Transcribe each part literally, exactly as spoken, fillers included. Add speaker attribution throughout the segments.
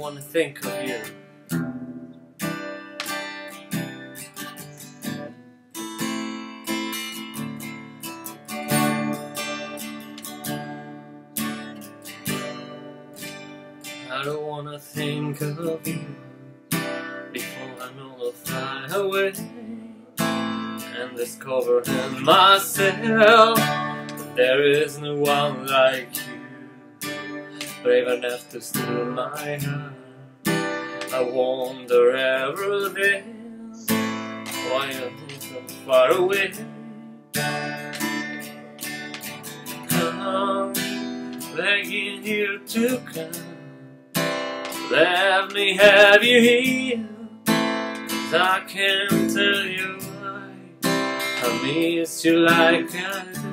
Speaker 1: wanna think of you. I don't wanna think of you before I know I'll fly away and discover in myself that there is no one like you, brave enough to steal my heart. I wonder every day why you're so far away. I'm begging you to come, let me have you here, 'cause I can't tell you why I miss you like I do.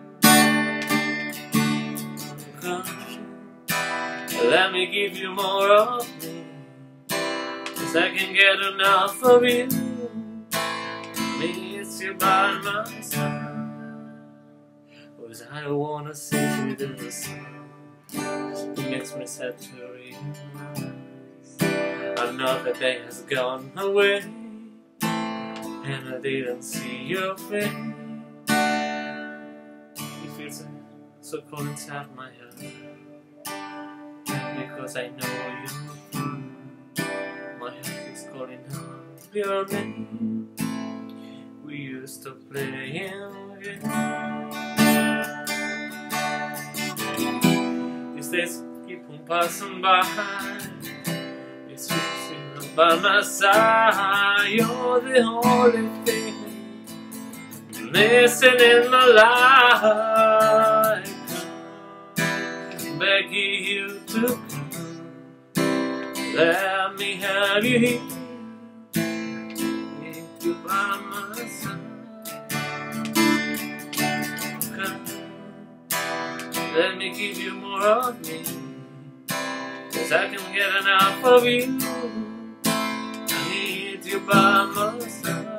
Speaker 1: Come, let me give you more of me, 'cause I can't get enough of you. I miss you by my side, 'cause I don't wanna see the sun. It makes me sad to realize another day has gone away and I didn't see your face. It feels so cold inside my heart because I know you. My heart is calling out your name. We used to play again. These days keep on passing by. It's just by my side. You're the only thing missing in my life. Begging you to come, let me have you here, with you by my side. Come, let me give you more of me, 'cause I can't get enough of you. I need you by my side.